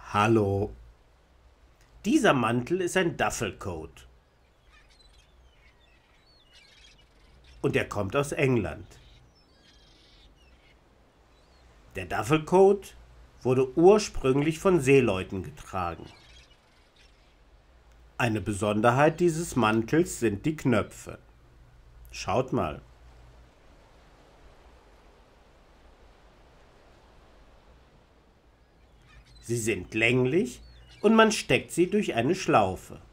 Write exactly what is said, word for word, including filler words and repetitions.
Hallo. Dieser Mantel ist ein Duffelcoat. Und er kommt aus England. Der Duffelcoat wurde ursprünglich von Seeleuten getragen. Eine Besonderheit dieses Mantels sind die Knöpfe. Schaut mal. Sie sind länglich und man steckt sie durch eine Schlaufe.